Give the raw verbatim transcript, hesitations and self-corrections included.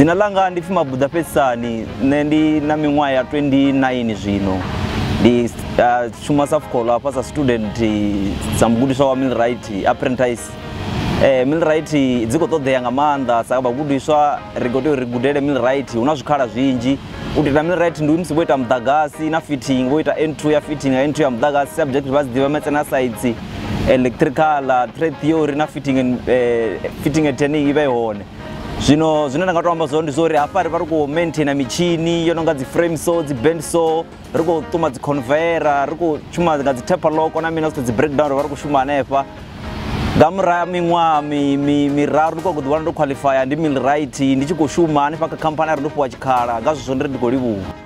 Dzina langa ndi Fima Budapestani ndi na miṅwaha ya twenty-nine zwino. Ndi uh, shuma safkolo apa sa student sa mugudiswa wa millwright apprentice. Eh millwright dziko ṱoḓea nga maanḓa sa vhagudiswa ri khou tea uri gudele millwright una zwikhala zwinzhi. U ita millwright ndi musi vho ita muḓagasi na fitting, vho ita N two ya fitting na N two ya muḓagasi, subject vha ḓivha maths na science, electrical, trade theory na fitting and uh, fitting and turning ibe hone. Zwino zwine ndanga tou amba zwone ndi zori hafha ri vha ri khou maintain michini yo no nga dzi frame saw, dzi bend saw, ri khou ṱuma dzi conveyor, ri khou shuma nga dzi taper lock na mina dzi breakdown ri vha ri khou shuma hanefha. Nga murahu miṅwaha miraru ndi khou ḓi wana ndo qualify ndi millwright ndi tshi khou shuma hanefha kha company ri ndo fhiwa tshikhala nga zwithu ndi khou livhuwa.